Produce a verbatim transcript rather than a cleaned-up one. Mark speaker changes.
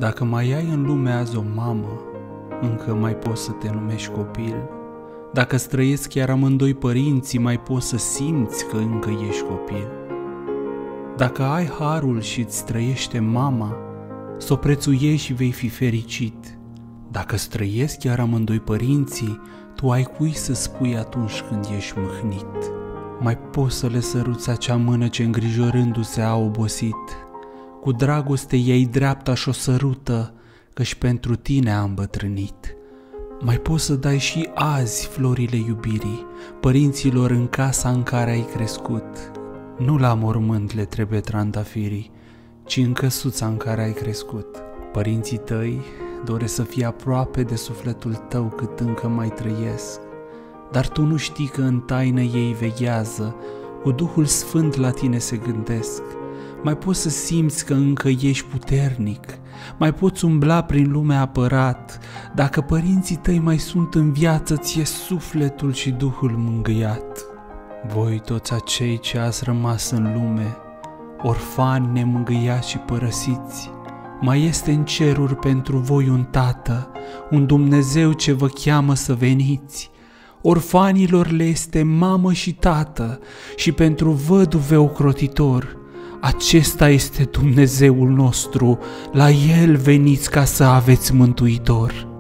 Speaker 1: Dacă mai ai în lume azi o mamă, încă mai poți să te numești copil. Dacă străiesc chiar amândoi părinții, mai poți să simți că încă ești copil. Dacă ai harul și îți trăiește mama, s-o prețuiești și vei fi fericit. Dacă străiesc chiar amândoi părinții, tu ai cui să spui atunci când ești mâhnit. Mai poți să le săruți acea mână ce îngrijorându-se a obosit. Cu dragoste ei dreapta și-o sărută, că-și pentru tine a îmbătrânit. Mai poți să dai și azi florile iubirii părinților în casa în care ai crescut. Nu la mormânt le trebuie trandafirii, ci în căsuța în care ai crescut. Părinții tăi doresc să fie aproape de sufletul tău cât încă mai trăiesc, dar tu nu știi că în taină ei veghează, cu Duhul Sfânt la tine se gândesc. Mai poți să simți că încă ești puternic, mai poți umbla prin lume apărat. Dacă părinții tăi mai sunt în viață, ție sufletul și Duhul mângâiat. Voi toți acei ce ați rămas în lume, orfani nemângâiați și părăsiți, mai este în ceruri pentru voi un Tată, un Dumnezeu ce vă cheamă să veniți. Orfanilor le este mamă și tată și pentru văduve ocrotitor. Acesta este Dumnezeul nostru, la El veniți ca să aveți mântuitor.